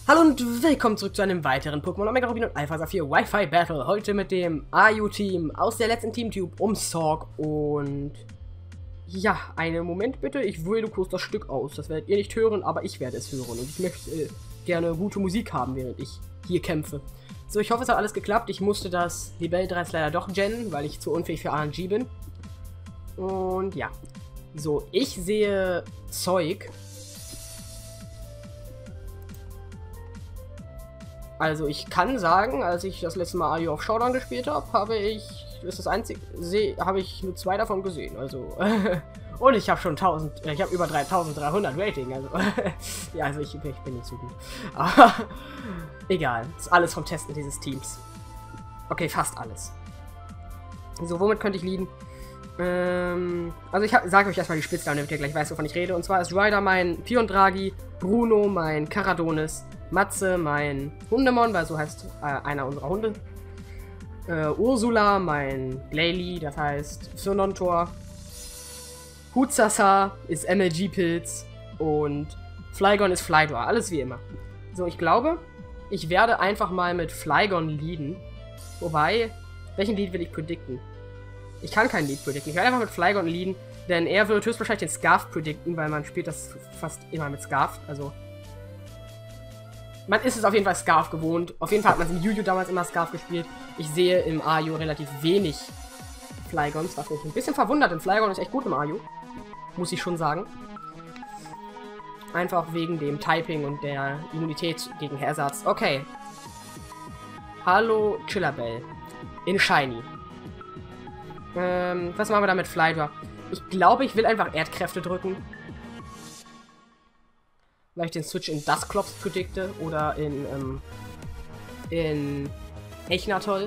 Hallo und willkommen zurück zu einem weiteren Pokémon Omega Rubin und Alpha Saphir Wi-Fi Battle. Heute mit dem Ayu-Team aus der letzten Teamtube um Sorg und... Ja, einen Moment bitte, ich wähle kurz das Stück aus. Das werdet ihr nicht hören, aber ich werde es hören. Und ich möchte gerne gute Musik haben, während ich hier kämpfe. So, ich hoffe, es hat alles geklappt. Ich musste das Libelle-3 leider doch gennen, weil ich zu unfähig für RNG bin. Und ja. So, ich sehe Zeug. Also ich kann sagen, als ich das letzte Mal Ayu auf Showdown gespielt habe, habe ich nur 2 davon gesehen. Also und ich habe schon ich habe über 3300 Rating. Also ja, also ich bin nicht so gut. Aber egal, ist alles vom Testen dieses Teams. Okay, fast alles. So, womit könnte ich leaden? Also ich sage euch erstmal die Spitznamen, damit ihr gleich weißt, wovon ich rede. Und zwar ist Ryder mein Piondragi, Bruno mein Caradonis, Matze mein Hundemon, weil so heißt einer unserer Hunde. Ursula mein Glalie, das heißt Fernontor. Hutsasa ist MLG-Pilz und Flygon ist Flydor, alles wie immer. So, ich glaube, ich werde einfach mal mit Flygon leaden. Wobei, welchen Lead will ich predikten? Ich kann keinen Lead predikten. Ich werde einfach mit Flygon leaden, denn er wird höchstwahrscheinlich den Scarf predikten, weil man spielt das fast immer mit Scarf. Also, man ist es auf jeden Fall Scarf gewohnt. Auf jeden Fall hat man es im Yu-Yu damals immer Scarf gespielt. Ich sehe im Ayu relativ wenig Flygons, was mich ein bisschen verwundert, denn Flygon ist echt gut im Ayu. Muss ich schon sagen. Einfach wegen dem Typing und der Immunität gegen Ersatz. Okay. Hallo Chillabelle. In Shiny. Was machen wir da mit Flydor? Ich glaube, ich will einfach Erdkräfte drücken. Weil ich den Switch in Dusclops predikte oder in Echnatoll.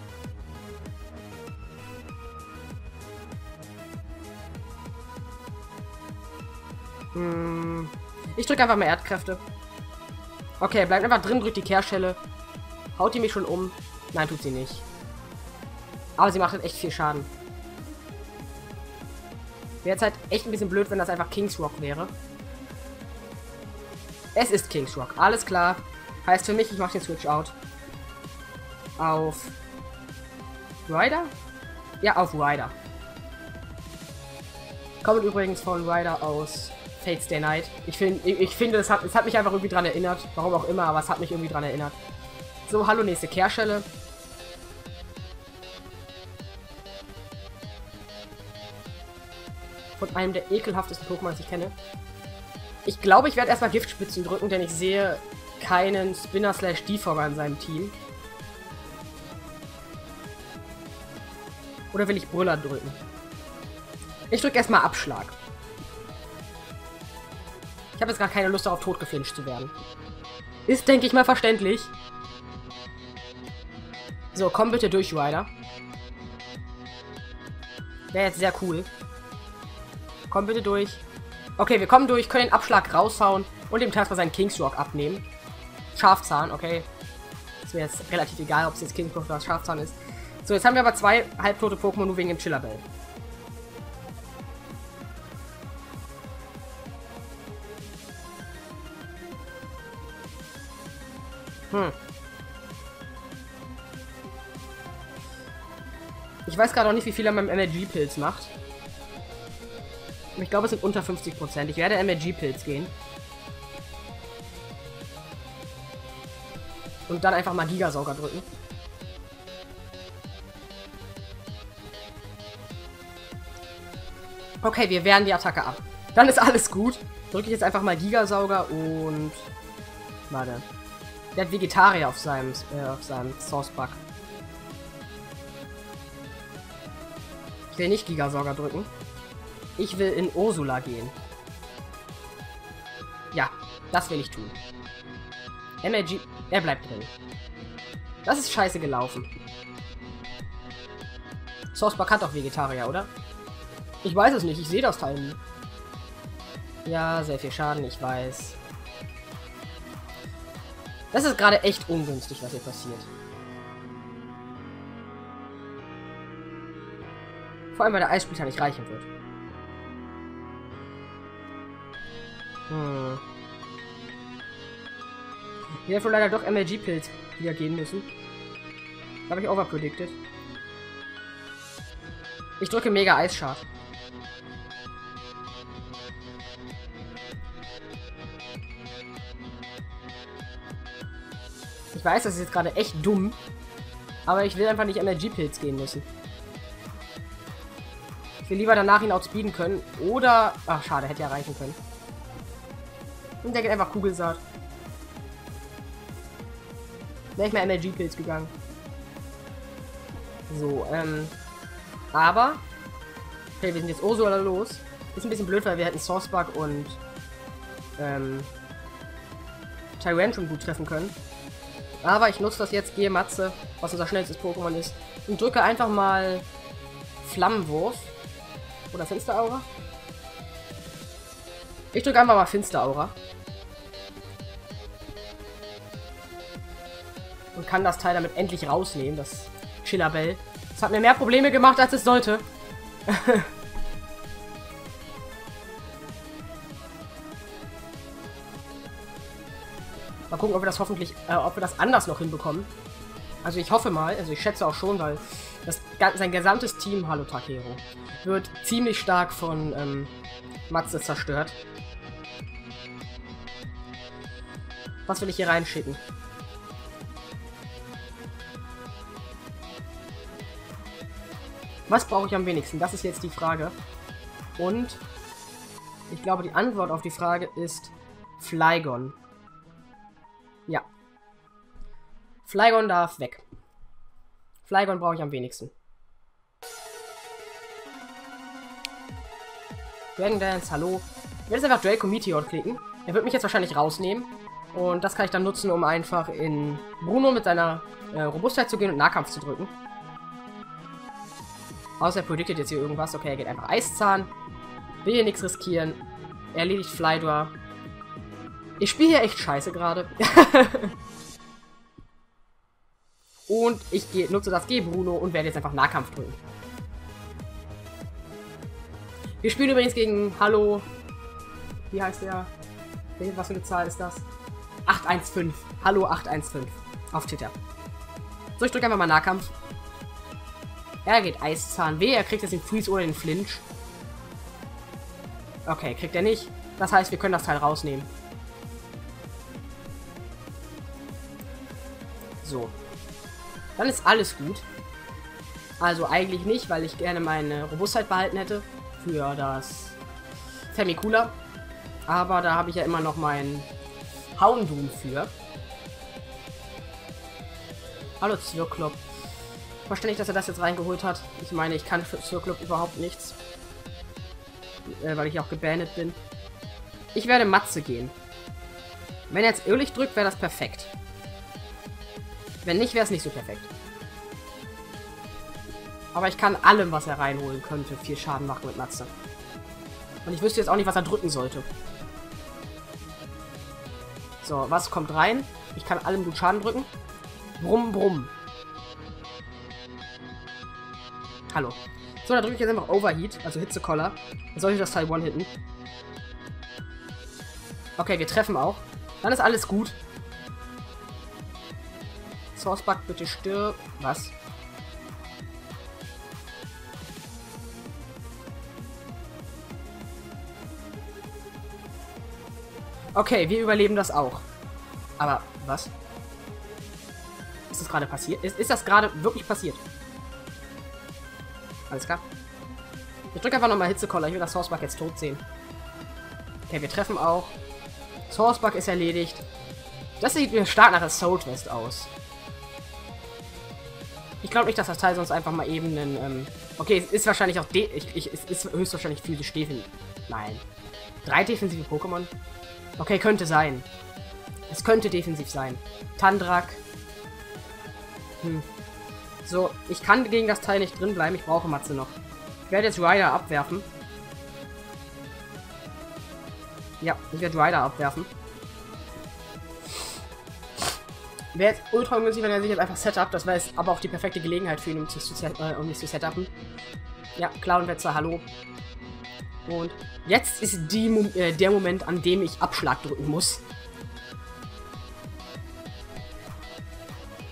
Ich drücke einfach mal Erdkräfte. Okay, bleibt einfach drin, drückt die Kehrstelle. Haut die mich schon um? Nein, tut sie nicht. Aber sie macht halt echt viel Schaden. Wäre jetzt halt echt ein bisschen blöd, wenn das einfach King's Rock wäre. Es ist King's Rock, alles klar. Heißt für mich, ich mache den Switch out. Auf Ryder? Ja, auf Ryder. Kommt übrigens von Ryder aus Fate Stay Night. Ich finde, es hat mich einfach irgendwie dran erinnert. Warum auch immer, aber es hat mich irgendwie dran erinnert. So, hallo, nächste Kehrstelle. Von einem der ekelhaftesten Pokémon, das ich kenne. Ich glaube, ich werde erstmal Giftspitzen drücken, denn ich sehe keinen Spinner/Defogger in seinem Team. Oder will ich Brüller drücken? Ich drücke erstmal Abschlag. Ich habe jetzt gar keine Lust darauf, totgeflinscht zu werden. Ist, denke ich mal, verständlich. So, komm bitte durch, Ryder. Wäre jetzt sehr cool. Komm bitte durch. Okay, wir kommen durch, können den Abschlag raushauen und dem Task seinen King's Rock abnehmen. Schafzahn, okay. Ist mir jetzt relativ egal, ob es jetzt King's Rock oder Schafzahn ist. So, jetzt haben wir aber 2 halbtote Pokémon nur wegen dem Chillabelle. Ich weiß gerade auch nicht, wie viel er mit dem MLG-Pilz macht. Ich glaube, es sind unter 50%. Ich werde MLG-Pilz gehen. Und dann einfach mal Gigasauger drücken. Okay, wir wehren die Attacke ab. Dann ist alles gut. Drücke ich jetzt einfach mal Gigasauger und... Warte. Der hat Vegetarier auf seinem Source-Bug. Ich will nicht Gigasauger drücken. Ich will in Ursula gehen. Ja, das will ich tun. MLG... Er bleibt drin. Das ist scheiße gelaufen. Sourceback hat doch Vegetarier, oder? Ich weiß es nicht, ich sehe das Teil nie. Ja, sehr viel Schaden, ich weiß. Das ist gerade echt ungünstig, was hier passiert. Vor allem, weil der Eissplitter nicht reichen wird. Hier hat wohl leider doch MLG-Pilz wieder gehen müssen. Habe ich overpredicted. Ich drücke Mega Eisschad. Ich weiß, das ist jetzt gerade echt dumm. Aber ich will einfach nicht MLG-Pilz gehen müssen. Ich will lieber danach ihn outspeeden können. Oder... Ach, schade, hätte ja reichen können. Und der geht einfach Kugelsaat. Wäre ich mal MLG-Pilz gegangen. So, aber... Okay, wir sind jetzt Ursula los. Ist ein bisschen blöd, weil wir hätten Sourcebug und... Tyrantrum gut treffen können. Aber ich nutze das jetzt, gehe Matze, was unser schnellstes Pokémon ist, und drücke einfach mal Flammenwurf. Oder Finsteraura. Ich drücke einfach mal Finsteraura. Und kann das Teil damit endlich rausnehmen, das Chillabell. Das hat mir mehr Probleme gemacht, als es sollte. Mal gucken, ob wir das hoffentlich, ob wir das anders noch hinbekommen. Also ich hoffe mal, also ich schätze auch schon, weil sein gesamtes Team, hallo Takero, wird ziemlich stark von Matze zerstört. Was will ich hier reinschicken? Was brauche ich am wenigsten? Das ist jetzt die Frage. Und ich glaube, die Antwort auf die Frage ist Flygon. Ja. Flygon darf weg. Flygon brauche ich am wenigsten. Dragon Dance, hallo. Ich werde jetzt einfach Draco Meteor klicken. Er wird mich jetzt wahrscheinlich rausnehmen. Und das kann ich dann nutzen, um einfach in Bruno mit seiner Robustheit zu gehen und Nahkampf zu drücken. Außer er predicted jetzt hier irgendwas. Okay, er geht einfach Eiszahn. Will hier nichts riskieren. Er erledigt Flydor. Ich spiele hier echt scheiße gerade. Und ich nutze das G-Bruno und werde jetzt einfach Nahkampf drücken. Wir spielen übrigens gegen Hallo. Wie heißt der? Was für eine Zahl ist das? 815. Hallo 815. Auf Twitter. So, ich drücke einfach mal Nahkampf. Er geht Eiszahn. Er kriegt jetzt den Freeze oder den Flinch. Okay, kriegt er nicht. Das heißt, wir können das Teil rausnehmen. So. Dann ist alles gut. Also eigentlich nicht, weil ich gerne meine Robustheit behalten hätte. Für das Femicula. Aber da habe ich ja immer noch meinen Houndoom für. Hallo Zirklop. Verständlich, dass er das jetzt reingeholt hat. Ich meine, ich kann für Zirklop überhaupt nichts. Weil ich auch gebannt bin. Ich werde Matze gehen. Wenn er jetzt Irrlicht drückt, wäre das perfekt. Wenn nicht, wäre es nicht so perfekt. Aber ich kann allem, was er reinholen könnte, viel Schaden machen mit Matze. Und ich wüsste jetzt auch nicht, was er drücken sollte. So, was kommt rein? Ich kann allem gut Schaden drücken. Brumm, brumm. Hallo. So, da drücke ich jetzt einfach Overheat, also Hitzekoller. Dann soll ich das Teil one-hitten. Okay, wir treffen auch. Dann ist alles gut. Sourcebug, bitte stirb. Was? Okay, wir überleben das auch. Aber, was? Ist das gerade passiert? Ist das gerade wirklich passiert? Alles klar. Ich drücke einfach nochmal Hitzekoller. Ich will das Sourcebug jetzt tot sehen. Okay, wir treffen auch. Sourcebug ist erledigt. Das sieht mir stark nach Assault West aus. Ich glaube nicht, dass das Teil sonst einfach mal eben einen, okay, es ist wahrscheinlich auch es ist höchstwahrscheinlich physisch defensiv. Nein. 3 defensive Pokémon? Okay, könnte sein. Es könnte defensiv sein. Tandrak. So, ich kann gegen das Teil nicht drin bleiben. Ich brauche Matze noch. Ich werde jetzt Ryder abwerfen. Ja, ich werde Ryder abwerfen. Wäre jetzt ultra ungünstig, wenn er sich jetzt einfach setup. Das wäre jetzt aber auch die perfekte Gelegenheit für ihn, um mich zu setupen. Ja, Clownwetzer, hallo. Und jetzt ist der Moment, an dem ich Abschlag drücken muss.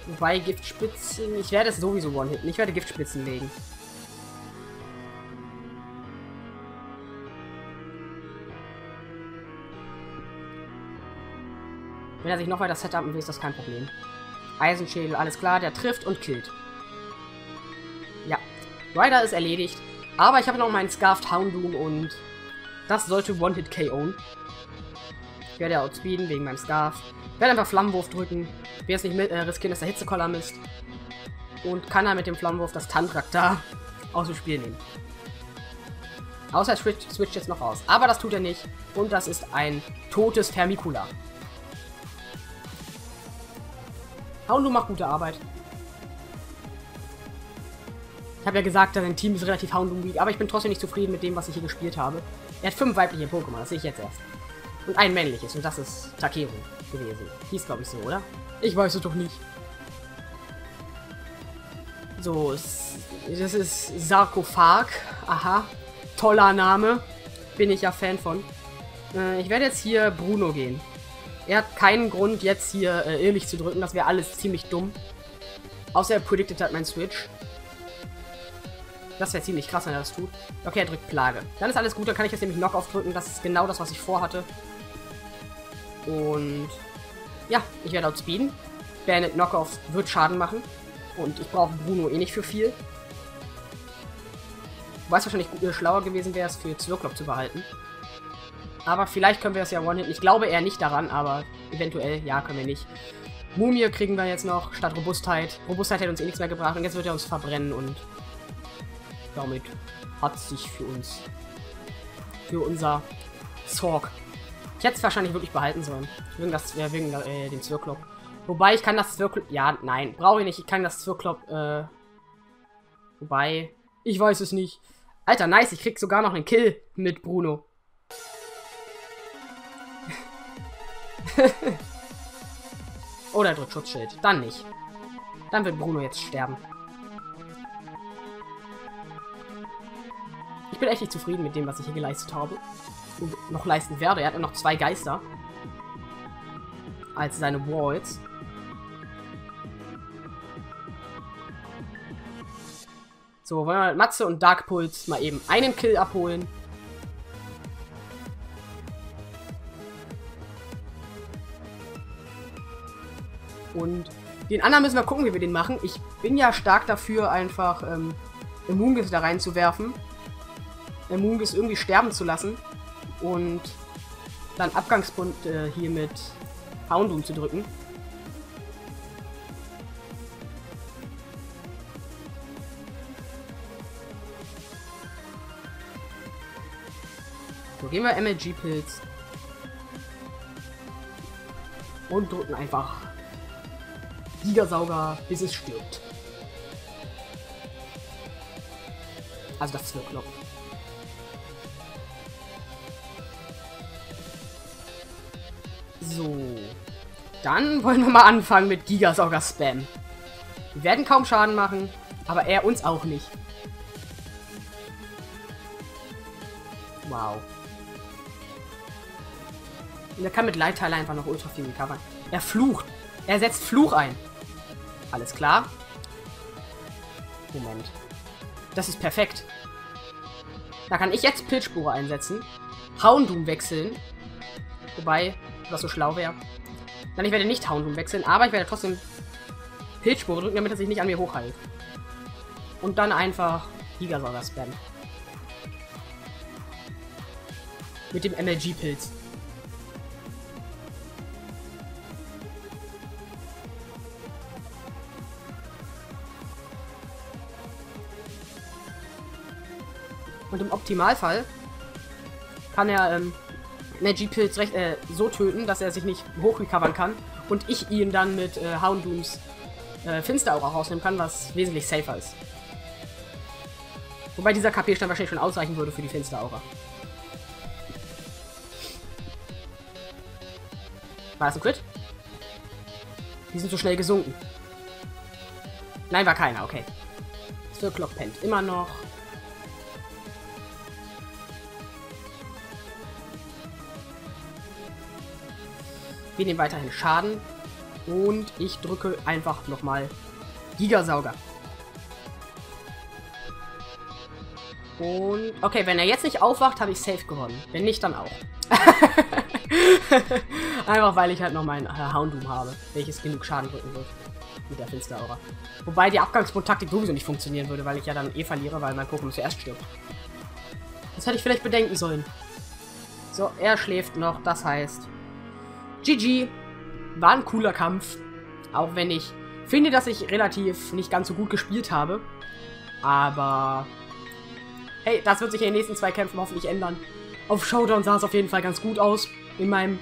Wobei Giftspitzen... Ich werde es sowieso one-hitten. Ich werde Giftspitzen legen. Wenn er sich noch weiter setupen will, ist das kein Problem. Eisenschädel, alles klar. Der trifft und killt. Ja. Ryder ist erledigt. Aber ich habe noch meinen Scarfed Houndoom und das sollte One-Hit KO'en. Ich werde outspeeden wegen meinem Scarf. Ich werde einfach Flammenwurf drücken. Ich will jetzt nicht riskieren, dass der Hitzekoller misst. Und kann er mit dem Flammenwurf das Tantrak da aus dem Spiel nehmen. Außer er switcht jetzt noch aus. Aber das tut er nicht. Und das ist ein totes Termicula. Houndoom macht gute Arbeit. Ich habe ja gesagt, sein Team ist relativ Houndoom-weak, aber ich bin trotzdem nicht zufrieden mit dem, was ich hier gespielt habe. Er hat 5 weibliche Pokémon, das sehe ich jetzt erst. Und ein männliches, und das ist Takeru gewesen. Hieß, glaube ich, so, oder? Ich weiß es doch nicht. So, das ist Sarkophag. Aha. Toller Name. Bin ich ja Fan von. Ich werde jetzt hier Bruno gehen. Er hat keinen Grund, jetzt hier Irrlicht zu drücken. Das wäre alles ziemlich dumm. Außer er predicted hat mein Switch. Das wäre ziemlich krass, wenn er das tut. Okay, er drückt Plage. Dann ist alles gut, dann kann ich jetzt nämlich Knock-Off drücken. Das ist genau das, was ich vorhatte. Und ja, ich werde outspeeden. Bandit Knock-Off wird Schaden machen. Und ich brauche Bruno eh nicht für viel. Wobei es wahrscheinlich schlauer gewesen wäre, es für Zwirklop zu behalten. Aber vielleicht können wir es ja one-hitten. Ich glaube eher nicht daran, aber eventuell, ja, können wir nicht. Mumie kriegen wir jetzt noch statt Robustheit. Robustheit hätte uns eh nichts mehr gebracht und jetzt wird er uns verbrennen und damit hat es sich für unser Zorg. Ich hätte es wahrscheinlich wirklich behalten sollen. Wegen dem Zwirklop. Wobei, ich kann das Zwirklop... Ja, nein, brauche ich nicht. Ich kann das Zwirklop, wobei, ich weiß es nicht. Alter, nice, ich krieg sogar noch einen Kill mit Bruno. Oder er drückt Schutzschild. Dann nicht. Dann wird Bruno jetzt sterben. Ich bin echt nicht zufrieden mit dem, was ich hier geleistet habe. Und noch leisten werde. Er hat ja noch 2 Geister. Als seine Walls. So, wollen wir mit Matze und Dark Pulse mal eben einen Kill abholen. Und den anderen müssen wir gucken, wie wir den machen. Ich bin ja stark dafür, einfach Amoonguss da reinzuwerfen. Amoonguss irgendwie sterben zu lassen. Und dann Abgangspunkt hier mit Houndoom zu drücken. So, gehen wir MLG-Pilz. Und drücken einfach Gigasauger, bis es stirbt. Also das Zwirklop. So. Dann wollen wir mal anfangen mit Gigasauger-Spam. Wir werden kaum Schaden machen, aber er uns auch nicht. Wow. Und er kann mit Leitteiler einfach noch ultra viel recovern. Er flucht. Er setzt Fluch ein. Alles klar. Moment. Das ist perfekt. Da kann ich jetzt Pilzspore einsetzen. Houndoom wechseln. Wobei, was so schlau wäre. Nein, ich werde nicht Houndoom wechseln, aber ich werde trotzdem Pilzspore drücken, damit er sich nicht an mir hochheilt. Und dann einfach Gigasauger spammen. Mit dem MLG-Pilz. Und im Optimalfall kann er Magic-Pilz so töten, dass er sich nicht hochrecovern kann und ich ihn dann mit Houndooms Finsteraura rausnehmen kann, was wesentlich safer ist. Wobei dieser KP-Stand wahrscheinlich schon ausreichen würde für die Finsteraura. War das ein Crit? Die sind so schnell gesunken. Nein, war keiner, okay. Zwirklop pennt immer noch. Wir nehmen weiterhin Schaden. Und ich drücke einfach nochmal Gigasauger. Und, okay, wenn er jetzt nicht aufwacht, habe ich safe gewonnen. Wenn nicht, dann auch. Einfach, weil ich halt noch mein Houndoom habe, welches genug Schaden drücken wird. Mit der Finsteraura. Wobei die Abgangsboot-Taktik sowieso nicht funktionieren würde, weil ich ja dann verliere, weil mein Pokémon zuerst stirbt. Das hätte ich vielleicht bedenken sollen. So, er schläft noch, das heißt... GG. War ein cooler Kampf. Auch wenn ich finde, dass ich relativ nicht ganz so gut gespielt habe. Aber... Hey, das wird sich in den nächsten 2 Kämpfen hoffentlich ändern. Auf Showdown sah es auf jeden Fall ganz gut aus. Mit meinen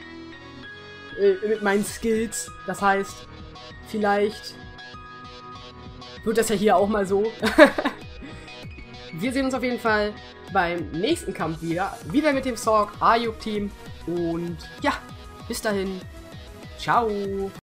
Skills. Das heißt, vielleicht wird das ja hier auch mal so. Wir sehen uns auf jeden Fall beim nächsten Kampf wieder. Wieder mit dem Sorg Ayuk Team. Und ja, bis dahin. Ciao.